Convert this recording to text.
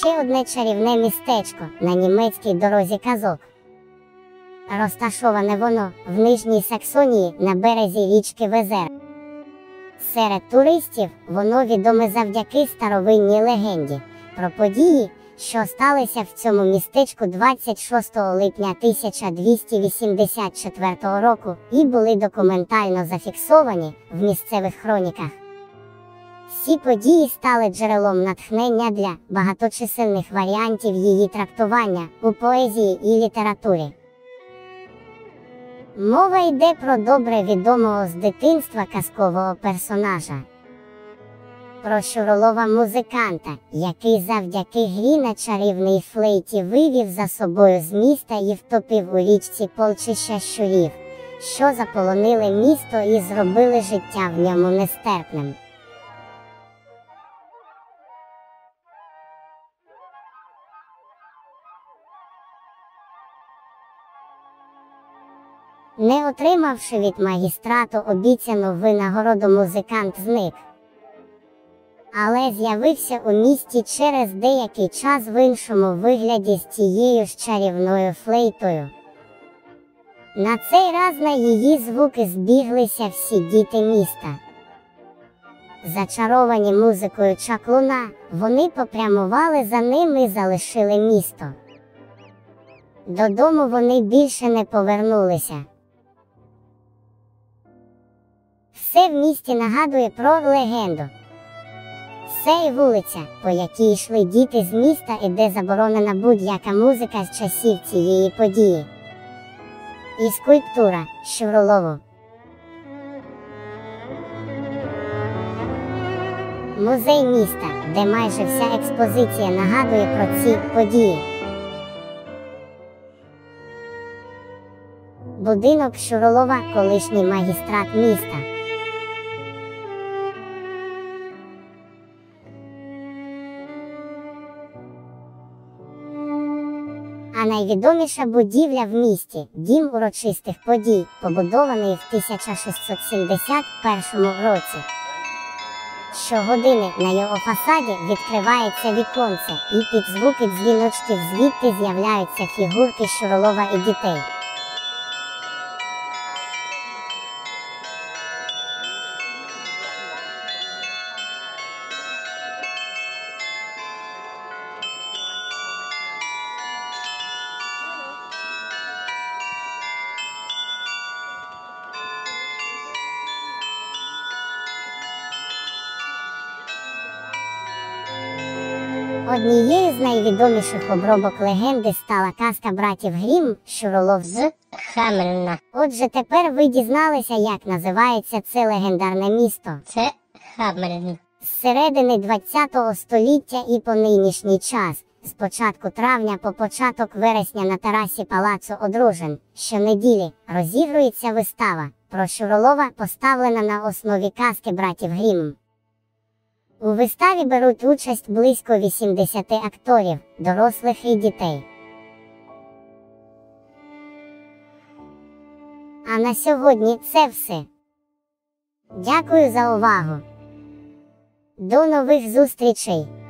ще одне чарівне містечко на німецькій дорозі казок. Розташоване воно в Нижній Саксонії на березі річки Везер. Серед туристів воно відоме завдяки старовинній легенді про події, що сталися в цьому містечку 26 липня 1284 року і були документально зафіксовані в місцевих хроніках. Ці події стали джерелом натхнення для багаточисельних варіантів її трактування у поезії і літературі. Мова йде про добре відомого з дитинства казкового персонажа. Про щуролова-музиканта, який завдяки грі на чарівній флейті вивів за собою з міста і втопив у річці полчища щурів, що заполонили місто і зробили життя в ньому нестерпним. Не отримавши від магістрату обіцяну винагороду, музикант зник. Але з'явився у місті через деякий час в іншому вигляді з тією ж чарівною флейтою. На цей раз на її звуки збіглися всі діти міста. Зачаровані музикою чаклуна, вони попрямували за ним і залишили місто. Додому вони більше не повернулися. Все в місті нагадує про легенду. Це і вулиця, по якій йшли діти з міста і де заборонена будь-яка музика з часів цієї події. І скульптура Щуролову. Музей міста, де майже вся експозиція нагадує про ці події. Будинок Щуролова, колишній магістрат міста. А найвідоміша будівля в місті – Дім урочистих подій, побудований в 1671 році. Щогодини на його фасаді відкривається віконце, і під звуки дзвіночків звідти з'являються фігурки Щуролова і дітей. Однією з найвідоміших обробок легенди стала казка братів Грімм «Щуролов з Хамельна». Отже, тепер ви дізналися, як називається це легендарне місто. Це Хамельн. З середини ХХ століття і по нинішній час, з початку травня по початок вересня на терасі Палацу Одружин, щонеділі розігрується вистава про Щуролова, поставлена на основі казки братів Грімм. У виставі беруть участь близько 80 акторів, дорослих і дітей. А на сьогодні це все. Дякую за увагу. До нових зустрічей!